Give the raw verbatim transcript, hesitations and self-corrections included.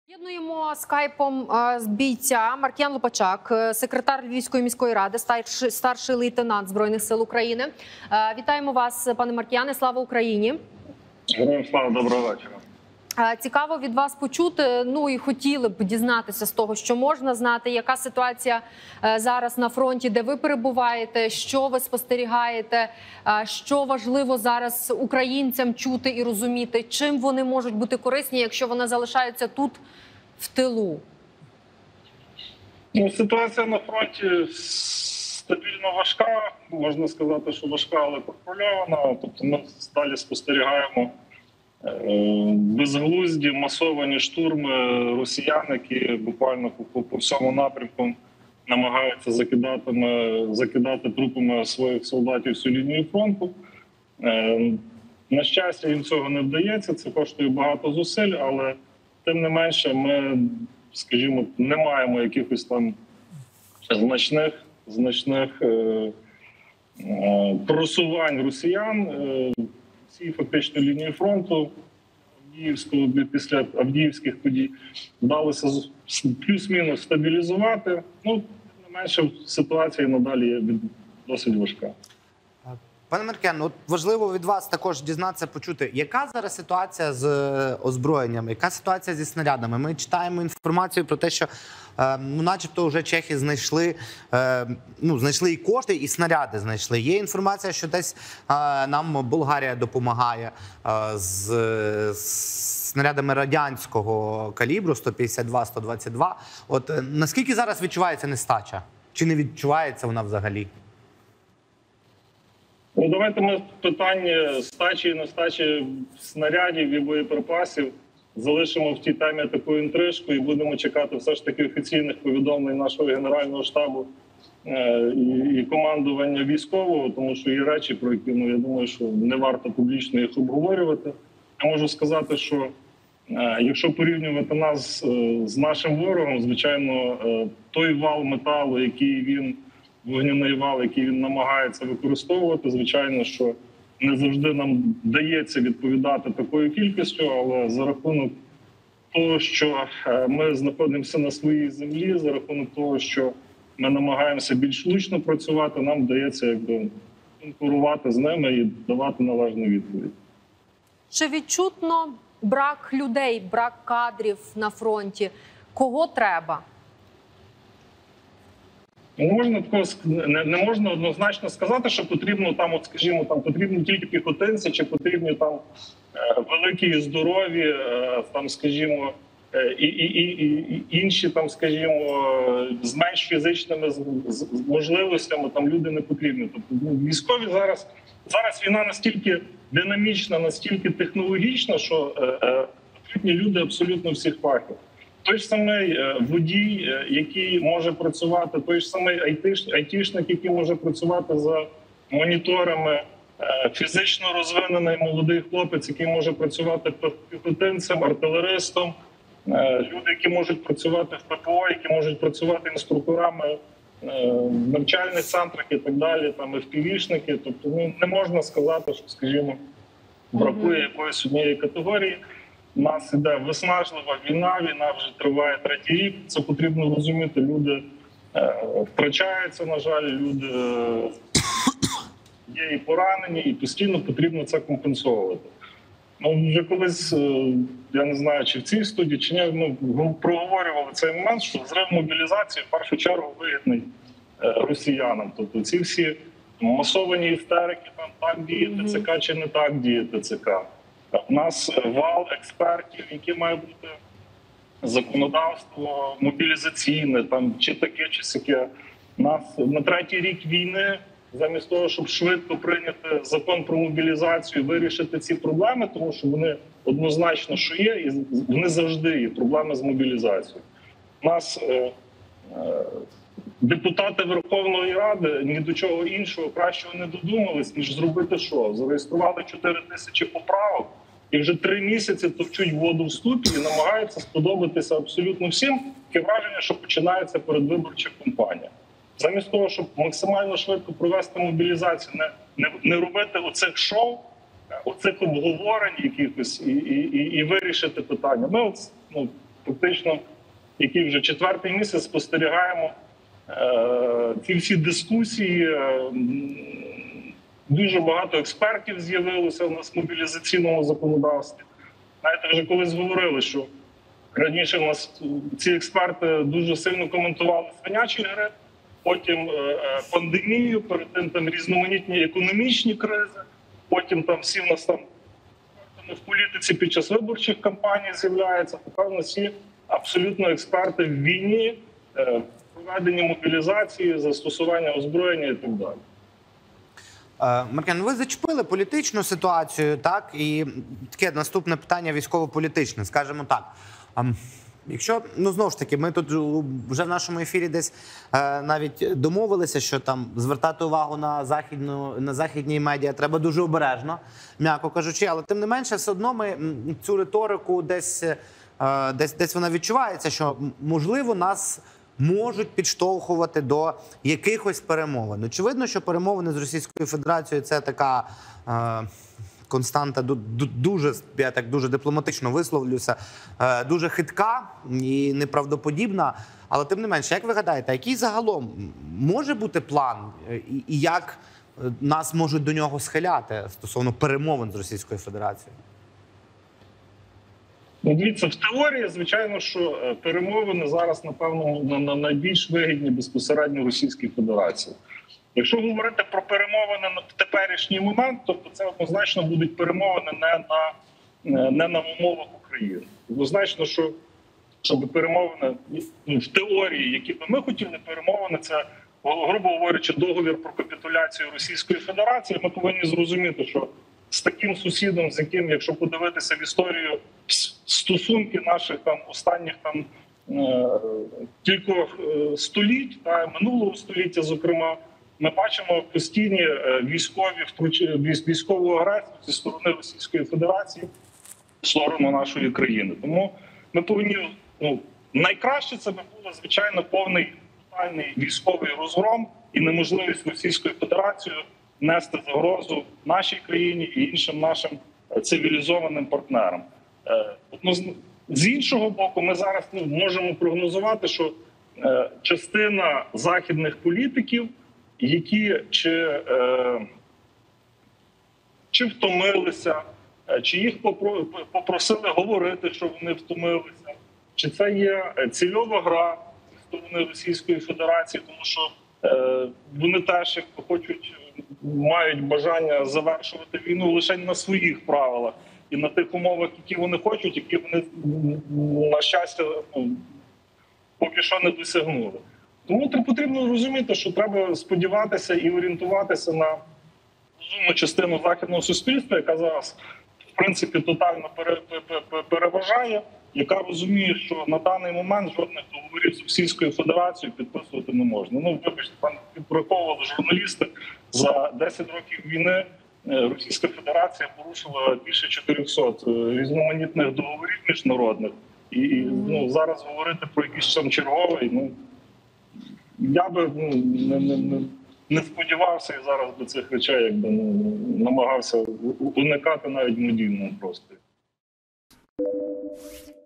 Єднуємо скайпом з бійця Маркіян Лопачак, секретар Львівської міської ради, старший, старший лейтенант Збройних сил України. Вітаємо вас, пане Маркіяне, слава Україні. Героям слава, доброго вечора. Цікаво від вас почути, ну і хотіли б дізнатися з того, що можна знати, яка ситуація зараз на фронті, де ви перебуваєте, що ви спостерігаєте, що важливо зараз українцям чути і розуміти, чим вони можуть бути корисні, якщо вони залишаються тут, в тилу. Ну, ситуація на фронті стабільно важка, можна сказати, що важка, але контрольована. Тобто ми далі спостерігаємо безглузді, масовані штурми росіян, які буквально по, по всьому напрямку намагаються закидати, закидати трупами своїх солдатів всю лінію фронту. На щастя, їм цього не вдається, це коштує багато зусиль, але тим не менше ми, скажімо, не маємо якихось там значних, значних е, е, просувань росіян. Е, Ці фактично лінії фронту Авдіївського, після Авдіївських подій вдалося плюс-мінус стабілізувати. Ну, тим не менше, ситуація надалі є досить важка. Пане Маркіян, от важливо від вас також дізнатися, почути, яка зараз ситуація з озброєнням, яка ситуація зі снарядами. Ми читаємо інформацію про те, що ну, начебто вже чехи знайшли, ну, знайшли і кошти, і снаряди знайшли. Є інформація, що десь нам Болгарія допомагає з, з снарядами радянського калібру сто п'ятдесят два - сто двадцять два. От наскільки зараз відчувається нестача? Чи не відчувається вона взагалі? Ну, давайте ми питання стачі і нестачі снарядів і боєприпасів залишимо в тій темі таку інтрижку і будемо чекати все ж таки офіційних повідомлень нашого Генерального штабу і командування військового, тому що є речі, про які, ну, я думаю, що не варто публічно їх обговорювати. Я можу сказати, що якщо порівнювати нас з нашим ворогом, звичайно, той вал металу, який він вогняний вал, який він намагається використовувати, звичайно, що не завжди нам вдається відповідати такою кількістю, але за рахунок того, що ми знаходимося на своїй землі, за рахунок того, що ми намагаємося більш влучно працювати, нам вдається якби конкурувати з ними і давати належну відповідь. Чи відчутно брак людей, брак кадрів на фронті? Кого треба? Не можна такого не, не можна однозначно сказати, що потрібно там, от скажімо, там потрібні тільки піхотинці, чи потрібні там великі і здорові, там, скажімо, і, і, і, і інші там, скажімо, з менш фізичними можливостями там люди не потрібні. Тобто військові зараз зараз війна настільки динамічна, настільки технологічна, що е, потрібні люди абсолютно всіх фахів. Той ж самий водій, який може працювати, той ж самий айтішник, який може працювати за моніторами, фізично розвинений молодий хлопець, який може працювати піхотинцем, артилеристом, люди, які можуть працювати в ППО, які можуть працювати інструкторами в навчальних центрах і так далі, там еф пі ві-шники. Тобто ну, не можна сказати, що, скажімо, бракує якоїсь однієї категорії. У нас іде виснажлива війна, війна вже триває третій рік. Це потрібно розуміти. Люди е, втрачаються, на жаль, люди е, є і поранені, і постійно потрібно це компенсовувати. Ну, вже колись, е, я не знаю, чи в цій студії, чи ні, ми проговорювали цей момент, що зрив мобілізації в першу чергу вигідний е, росіянам. Тобто ці всі масовані істерики, там так діє ТЦК чи не так діє ТЦК. У нас вал експертів, які має бути законодавство мобілізаційне, там чи таке, чи сяке. У нас на третій рік війни, замість того, щоб швидко прийняти закон про мобілізацію, вирішити ці проблеми, тому що вони однозначно що є, і вони завжди є, проблеми з мобілізацією. У нас е, е, депутати Верховної Ради ні до чого іншого кращого не додумались, ніж зробити що? Зареєстрували чотири тисячі поправок і вже три місяці товчуть воду в ступі і намагаються сподобатися абсолютно всім. Таке враження, що починається передвиборча кампанія. Замість того, щоб максимально швидко провести мобілізацію, не, не, не робити оцих шоу, оцих обговорень якихось і, і, і, і вирішити питання. Ми от, ну, фактично, який вже четвертий місяць спостерігаємо е, ці всі дискусії. Е, дуже багато експертів з'явилося в нас в мобілізаційному законодавстві. Знаєте, вже колись говорили, що раніше у нас ці експерти дуже сильно коментували свинячий грип, потім е, пандемію, перед тим там різноманітні економічні кризи, потім там всі в нас там в політиці під час виборчих кампаній з'являються. Тепер у нас всі абсолютно експерти в війні, е, проведенні мобілізації, застосування озброєння і так далі. Маркян, ви зачепили політичну ситуацію, так? І таке наступне питання військово-політичне, скажімо так. Якщо, ну знову ж таки, ми тут вже в нашому ефірі десь е, навіть домовилися, що там звертати увагу на західну, на західні медіа треба дуже обережно, м'яко кажучи, але тим не менше, все одно ми цю риторику десь, е, десь, десь вона відчувається, що можливо нас можуть підштовхувати до якихось перемовин. Очевидно, що перемовини з Російською Федерацією – це така е, константа дуже, я так дуже дипломатично висловлюся, е, дуже хитка і неправдоподібна. Але тим не менше, як ви гадаєте, який загалом може бути план і, і як нас можуть до нього схиляти стосовно перемовин з Російською Федерацією? Ну, дивіться, в теорії, звичайно, що перемовини зараз, напевно, на найбільш вигідні безпосередньо Російській Федерації. Якщо говорити про перемовини в теперішній момент, то це однозначно будуть перемовини не на, не на умовах України. Однозначно, що щоб перемовини в теорії, які би ми хотіли перемовини, це, грубо говорячи, договір про капітуляцію Російської Федерації, ми повинні зрозуміти, що з таким сусідом, з яким, якщо подивитися в історію стосунки наших там останніх там кількох століть, та минулого століття, зокрема, ми бачимо постійні військові військову агресію зі сторони Російської Федерації в сторону нашої країни. Тому ми повинні, ну, найкраще це би було, звичайно, повний тотальний військовий розгром і неможливість Російської Федерації нести загрозу нашій країні і іншим нашим цивілізованим партнерам. З іншого боку, ми зараз ну, можемо прогнозувати, що е, частина західних політиків, які чи, е, чи втомилися, чи їх попро, попросили говорити, що вони втомилися, чи це є цільова гра зі сторони Російської Федерації, тому що е, вони теж як хочуть, мають бажання завершувати війну лише на своїх правилах і на тих умовах, які вони хочуть, які вони, на щастя, ну, поки що не досягнули. Тому потрібно розуміти, що треба сподіватися і орієнтуватися на розумну частину західного суспільства, яка зараз, в принципі, тотально переважає, яка розуміє, що на даний момент жодних договорів з Російською Федерацією підписувати не можна. Ну, вибачте, там підраховували журналісти, за десять років війни Російська Федерація порушила більше чотирьохсот різноманітних договорів міжнародних. І ну, зараз говорити про якийсь там черговий, ну, я би ну, не, не, не, не сподівався і зараз до цих речей, якби ну, намагався уникати навіть в медійному просторі.